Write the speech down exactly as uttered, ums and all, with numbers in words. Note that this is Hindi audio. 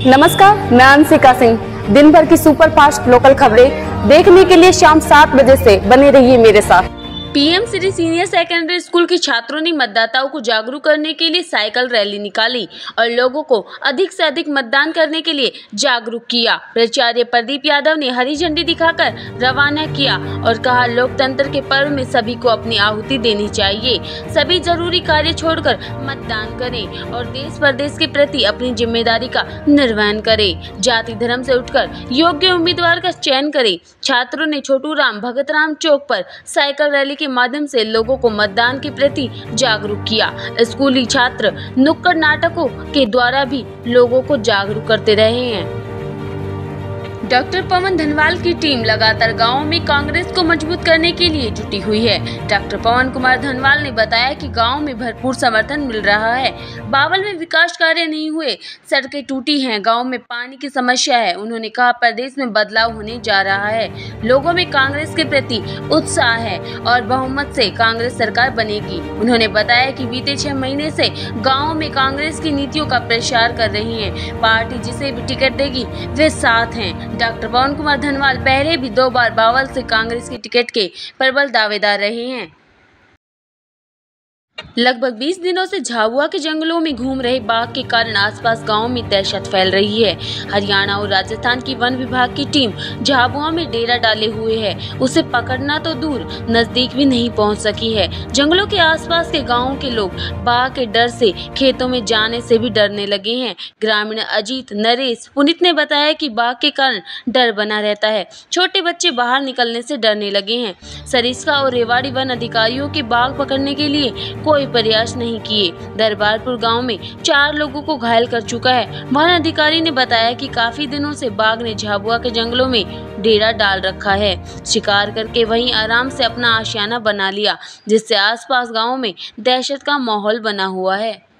नमस्कार, मैं अंशिका सिंह। दिन भर की सुपर फास्ट लोकल खबरें देखने के लिए शाम सात बजे से बने रहिए मेरे साथ। PM Shri senior secondary school के छात्रों ने मतदाताओं को जागरूक करने के लिए साइकिल रैली निकाली और लोगों को अधिक से अधिक मतदान करने के लिए जागरूक किया। प्राचार्य प्रदीप यादव ने हरी झंडी दिखाकर रवाना किया और कहा, लोकतंत्र के पर्व में सभी को अपनी आहुति देनी चाहिए। सभी जरूरी कार्य छोड़कर मतदान करें और देश प्रदेश के प्रति अपनी जिम्मेदारी का निर्वहन करें। जाति धर्म से उठकर योग्य उम्मीदवार का चयन करें। छात्रों ने छोटू राम भगत राम चौक पर साइकिल रैली के माध्यम से लोगों को मतदान के प्रति जागरूक किया। स्कूली छात्र नुक्कड़ नाटकों के द्वारा भी लोगों को जागरूक करते रहे हैं। डॉक्टर पवन धनवाल की टीम लगातार गांवों में कांग्रेस को मजबूत करने के लिए जुटी हुई है। डॉक्टर पवन कुमार धनवाल ने बताया कि गांव में भरपूर समर्थन मिल रहा है। बावल में विकास कार्य नहीं हुए, सड़कें टूटी हैं, गांव में पानी की समस्या है। उन्होंने कहा, प्रदेश में बदलाव होने जा रहा है, लोगों में कांग्रेस के प्रति उत्साह है और बहुमत से कांग्रेस सरकार बनेगी। उन्होंने बताया कि बीते छह महीने से गाँव में कांग्रेस की नीतियों का प्रचार कर रही है। पार्टी जिसे भी टिकट देगी वे साथ हैं। डॉक्टर पवन कुमार धनवाल पहले भी दो बार बावल से कांग्रेस की टिकट के प्रबल दावेदार रहे हैं। लगभग बीस दिनों से झाबुआ के जंगलों में घूम रहे बाघ के कारण आसपास गांवों में दहशत फैल रही है। हरियाणा और राजस्थान की वन विभाग की टीम झाबुआ में डेरा डाले हुए है। उसे पकड़ना तो दूर, नजदीक भी नहीं पहुंच सकी है। जंगलों के आसपास के गांवों के लोग बाघ के डर से खेतों में जाने से भी डरने लगे हैं। ग्रामीण अजीत नरेश पुनित ने बताया कि बाघ के कारण डर बना रहता है। छोटे बच्चे बाहर निकलने से डरने लगे हैं। सरिस्का और रेवाड़ी वन अधिकारियों के बाघ पकड़ने के लिए कोई प्रयास नहीं किए। दरबारपुर गांव में चार लोगों को घायल कर चुका है। वन अधिकारी ने बताया कि काफी दिनों से बाघ ने झाबुआ के जंगलों में डेरा डाल रखा है। शिकार करके वहीं आराम से अपना आशियाना बना लिया, जिससे आसपास गांवों में दहशत का माहौल बना हुआ है।